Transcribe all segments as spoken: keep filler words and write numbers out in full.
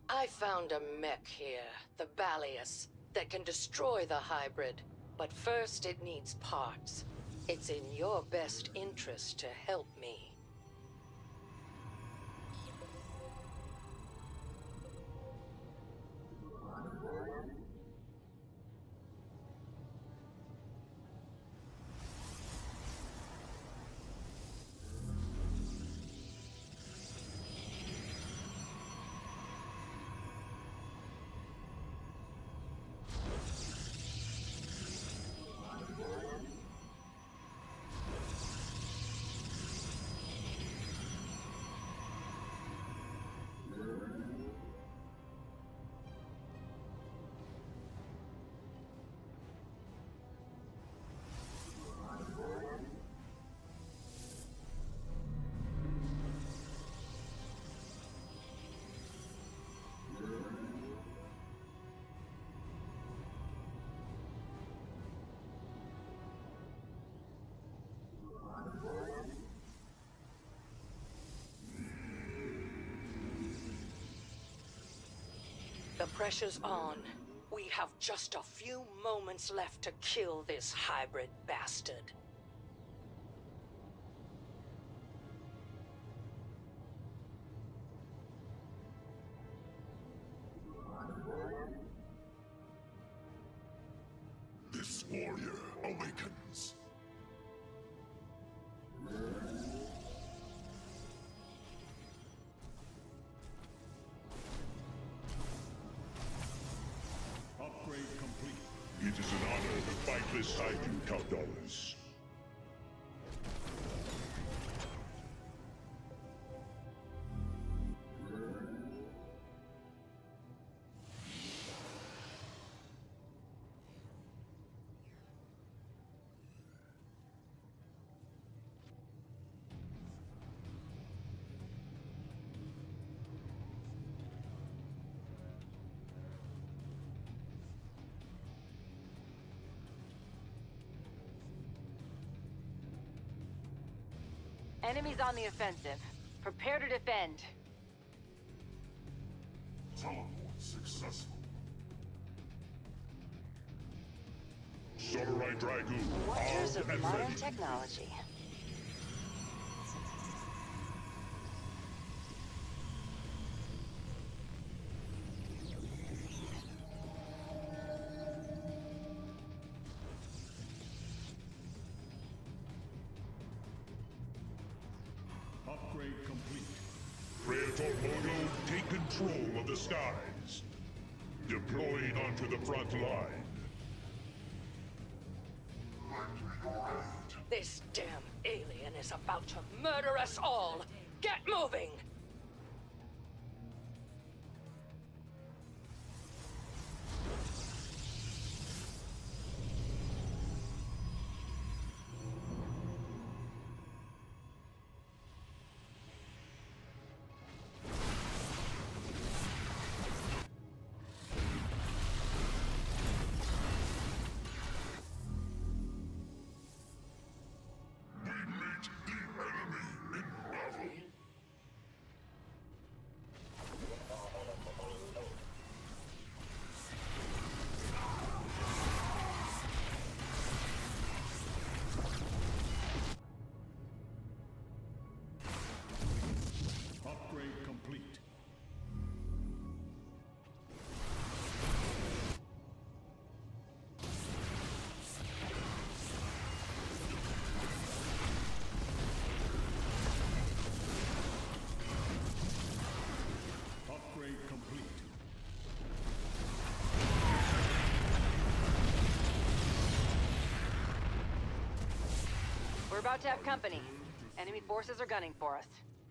I found a mech here, the Balius, that can destroy the hybrid. But first it needs parts. It's in your best interest to help me. The pressure's on. We have just a few moments left to kill this hybrid bastard. This warrior awakens. Upgrade complete. It is an honor to fight beside you, Caldaris. Enemies on the offensive. Prepare to defend. Teleport successful. Samurai Dragoon, Wonders armed of and modern ready. technology. Upgrade complete. Praetor Moto, take control of the skies. Deploying onto the front line. This damn alien is about to murder us all! Get moving! We meet the enemy in battle. Upgrade complete. Upgrade complete. We're about to have company. Enemy forces are gunning for us.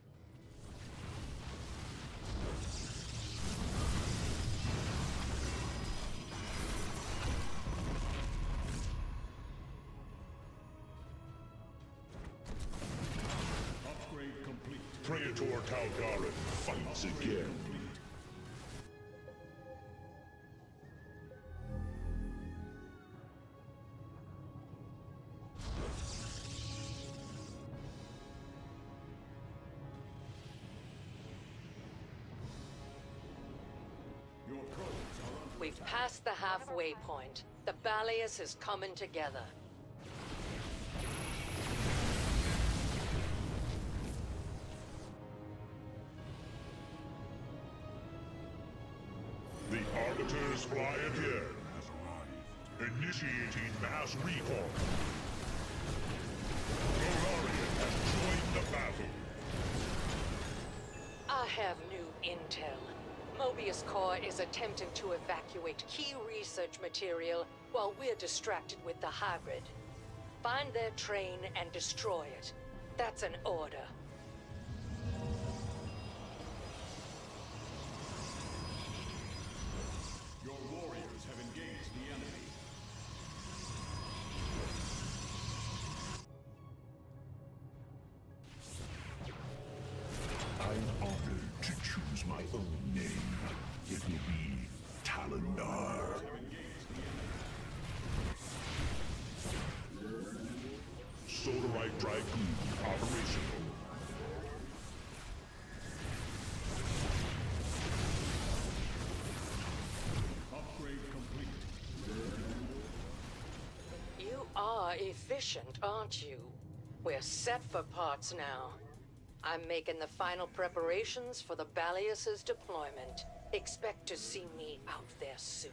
Upgrade complete. Praetor Calgarin fights again. We've passed the halfway point. The Balius is coming together. The Arbiters fly again. Initiating mass recall. Golarion has joined the battle. I have new intel. Mobius Corps is attempting to evacuate key research material while we're distracted with the hybrid. Find their train and destroy it. That's an order. Your warriors have engaged the enemy. I'm honored to choose my own name. It will be Talendar. Solarite Dragoon operational. Upgrade complete. You are efficient, aren't you? We're set for parts now. I'm making the final preparations for the Balius's deployment. Expect to see me out there soon.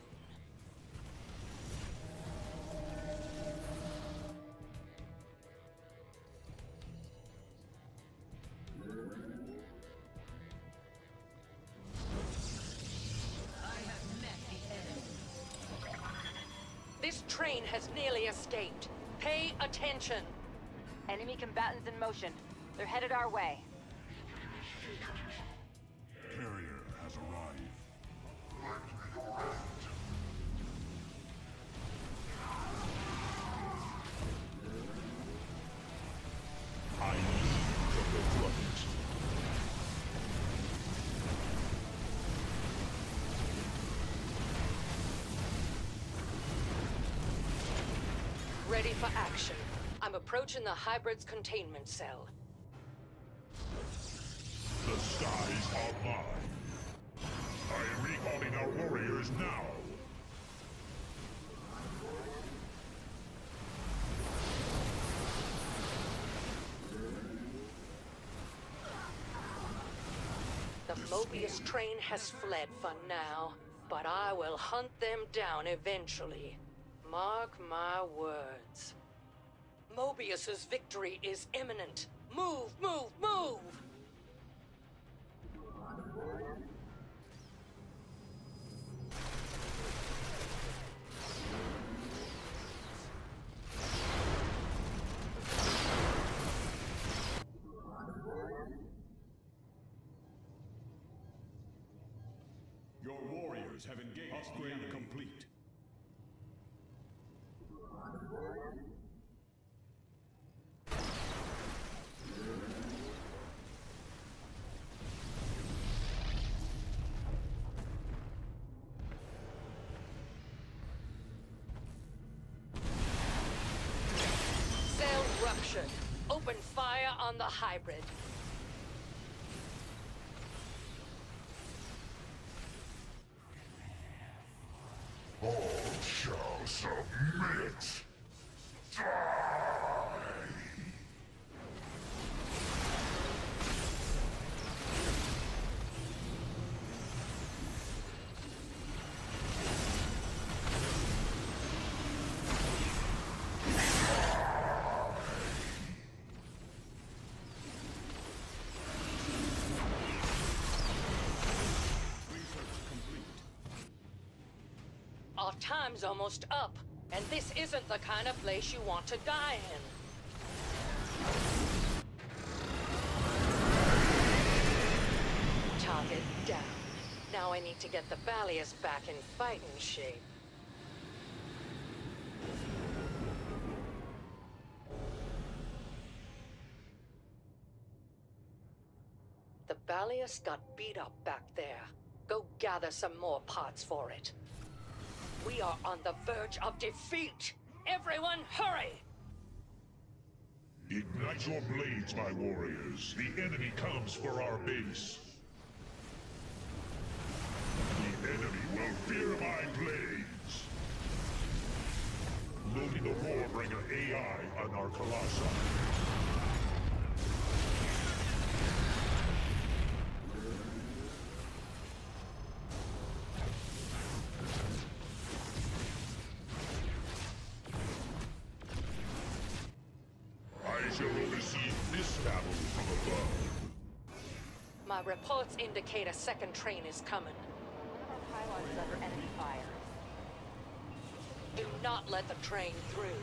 This train has nearly escaped. Pay attention. Enemy combatants in motion. They're headed our way. Carrier has arrived. I lead from the front. Ready for action. I'm approaching the hybrid's containment cell. The skies are mine. I am recalling our warriors now. The Mobius train has fled for now, but I will hunt them down eventually. Mark my words. Mobius's victory is imminent. Move, move, move! Your warriors have engaged. Upgrade complete. Cell ruptured. Open fire on the hybrid. All shall submit. Die! Our time's almost up, and this isn't the kind of place you want to die in. Target down. Now I need to get the Balius back in fighting shape. The Balius got beat up back there. Go gather some more parts for it. We are on the verge of defeat! Everyone, hurry! Ignite your blades, my warriors. The enemy comes for our base. The enemy will fear my blade. Colossi. I shall oversee this battle from above. My reports indicate a second train is coming. One of our pylons is under enemy fire. Do not let the train through.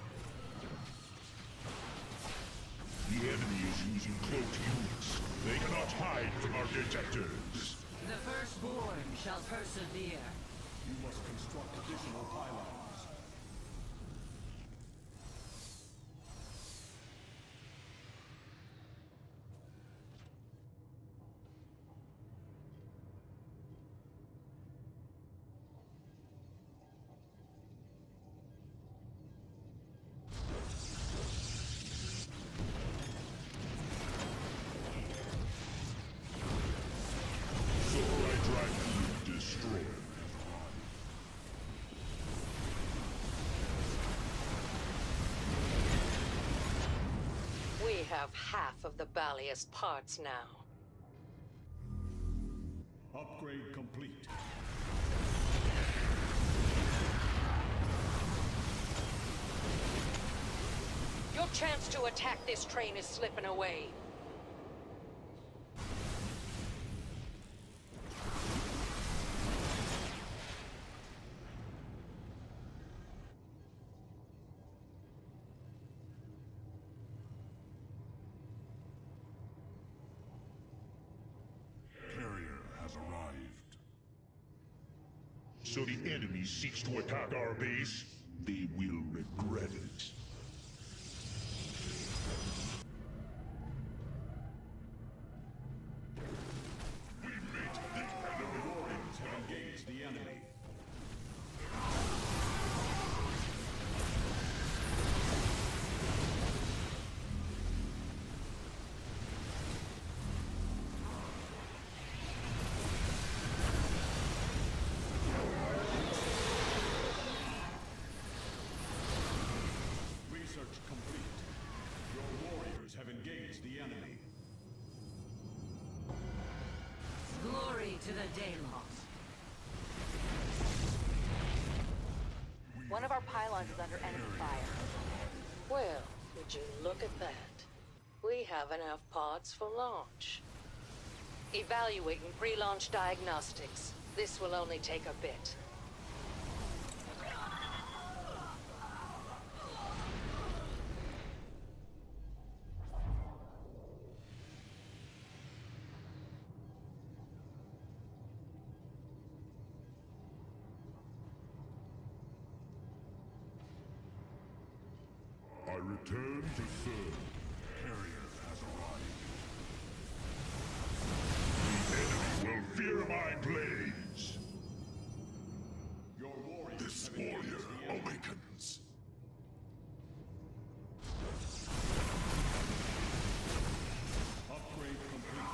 The enemy is using cloaked units. They cannot hide from our detectors. The firstborn shall persevere. You must construct additional pylons. So I drive you destroyed. We have half of the Balius parts now. Upgrade complete. Your chance to attack this train is slipping away. Carrier has arrived. So the enemy seeks to attack our base? They will regret it. Warriors have engaged the enemy. Research complete. Your warriors have engaged the enemy. Glory to the Daylok. One of our pylons is under enemy fire. Well, would you look at that? We have enough parts for launch. Evaluating pre-launch diagnostics. This will only take a bit. I return to serve. Carrier has arrived. The enemy will fear my blades. Your warriors This have engaged warrior the enemy. awakens. Upgrade complete.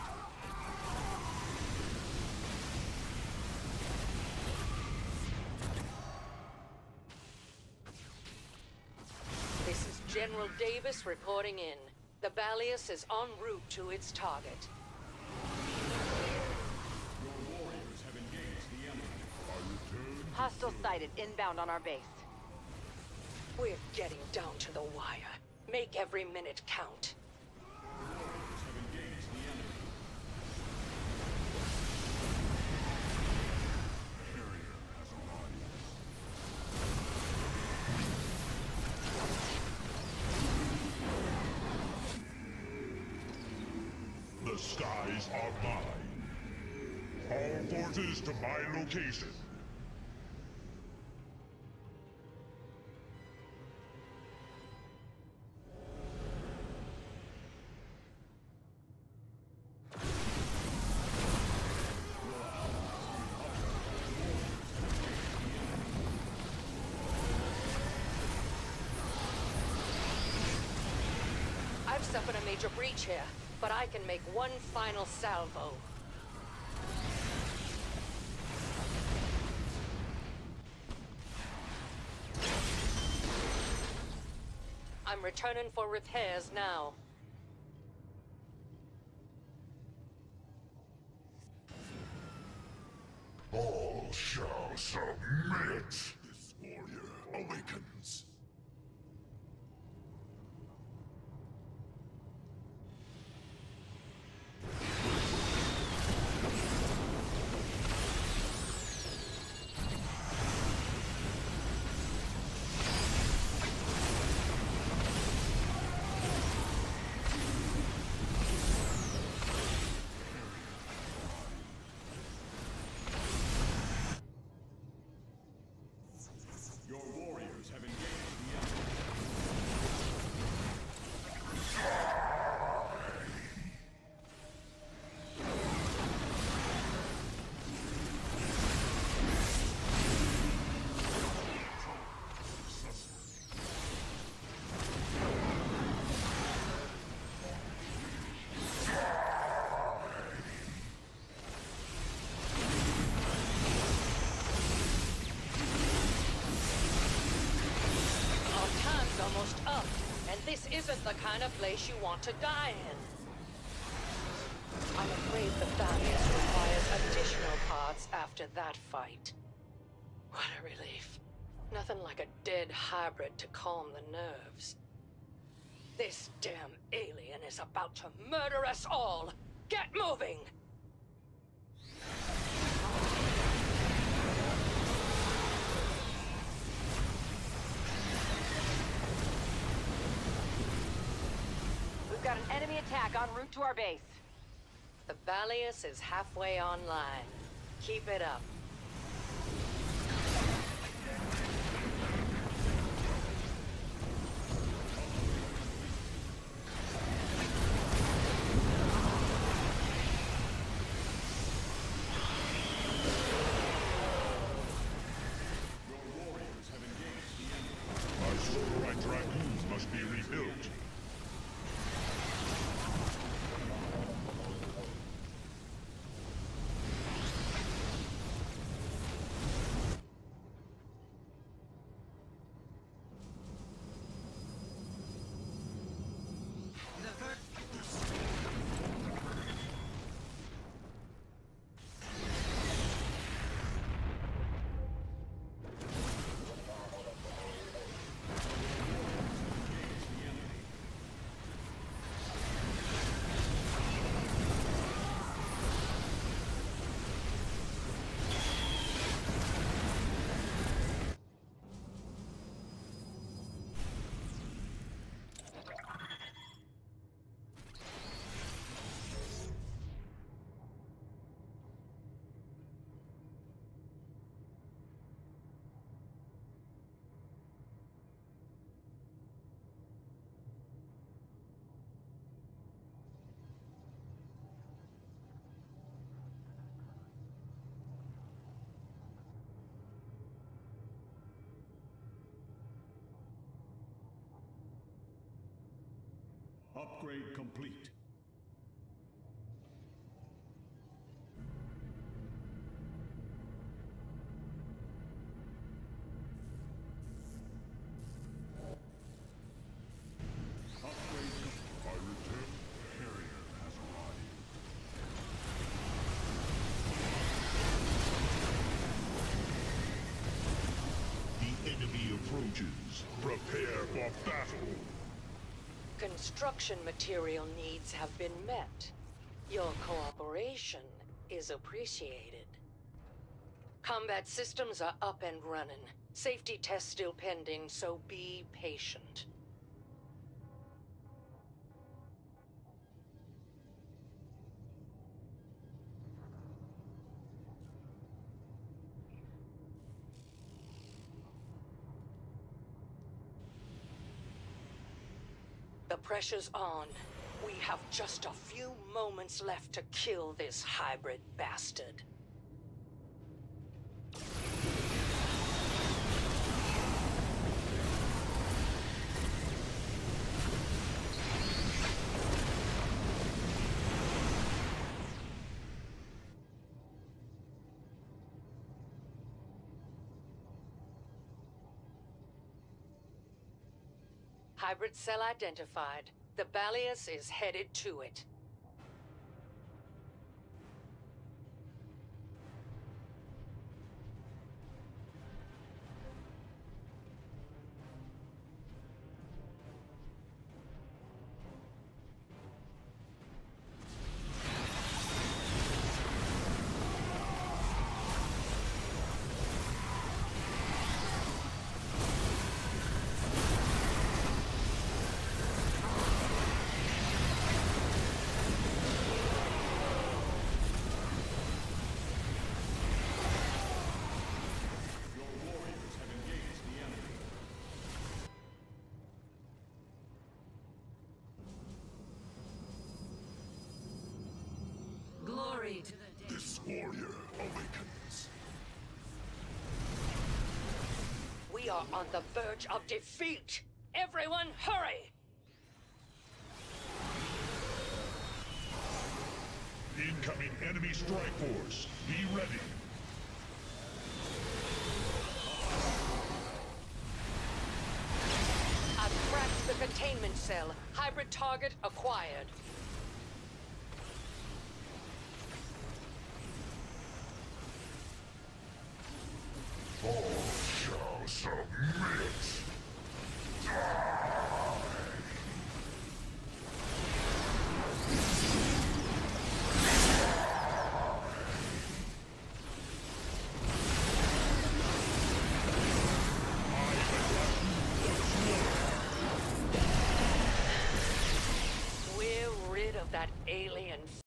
This is General Davis reporting in. The Balius is en route to its target. Your warriors have engaged the enemy. I return to Hostile sighted inbound on our base. We're getting down to the wire. Make every minute count. Warriors have engaged the enemy. Carrier has arrived. The skies are mine. All forces to my location. I've suffered a major breach here, but I can make one final salvo. I'm I'm returning for repairs now. All shall submit. This warrior awakens. Your warriors have engaged the enemy. Our time's almost up, and this isn't the kind of place you want to die in. I'm afraid the Thalius requires additional parts after that fight. What a relief. Nothing like a dead hybrid to calm the nerves. This damn alien is about to murder us all! Get moving! We've got an enemy attack en route to our base. The Valius is halfway online. Keep it up. Your warriors have engaged the enemy. My Solarite Dragoons must be rebuilt. The first... Upgrade complete. Upgrade complete. Pirate Harrier has arrived. The enemy approaches. Prepare for battle. Construction material needs have been met. Your cooperation is appreciated. Combat systems are up and running. Safety tests still pending, so be patient. The pressure's on. We have just a few moments left to kill this hybrid bastard. Hybrid cell identified. The Balius is headed to it. Glory to the Daylok. This warrior awakens. We are on the verge of defeat! Everyone, hurry! Incoming enemy strike force. Be ready. I've cracked the containment cell. Hybrid target acquired. All shall submit. We're rid of that alien